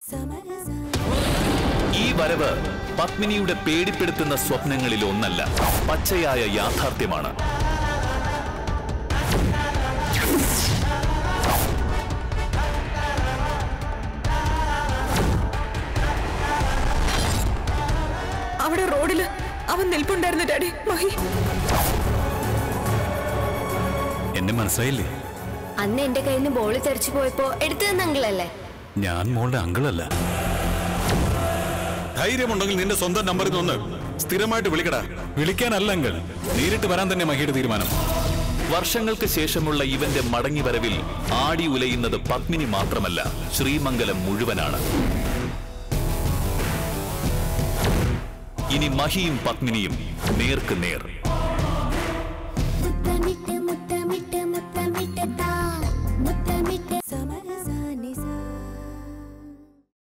ഈ വരവ് പത്മിനിയുടെ പേടിപ്പെടുത്തുന്ന സ്വപ്നങ്ങളിൽ ഒന്നല്ല, പച്ചയായ യാഥാർത്ഥ്യമാണ്. അവിടെ റോഡില് അവൻ നിൽപ്പുണ്ടായിരുന്നു ഡാഡി. മഹി, എന്നെ മനസ്സിലായില്ലേ? അന്ന് എന്റെ കയ്യിൽ നിന്ന് ബോള് തെറിച്ചു പോയപ്പോ എടുത്തു തന്ന അങ്കിളല്ലേ? ഞാൻ മോളുടെ അങ്കിളല്ല. ധൈര്യമുണ്ടെങ്കിൽ നിന്റെ സ്വന്തം നമ്പറിൽ നിന്ന് സ്ഥിരമായിട്ട് വിളിക്കടാ. വിളിക്കാനല്ല അങ്കിൾ, നേരിട്ട് വരാൻ തന്നെ മഹിയുടെ തീരുമാനം. വർഷങ്ങൾക്ക് ശേഷമുള്ള ഇവന്റെ മടങ്ങിവരവിൽ ആടി ഉലയുന്നത് പത്മിനി മാത്രമല്ല, ശ്രീമംഗലം മുഴുവനാണ്. ഇനി മഹിയും പത്മിനിയും നേർക്ക് നേർ.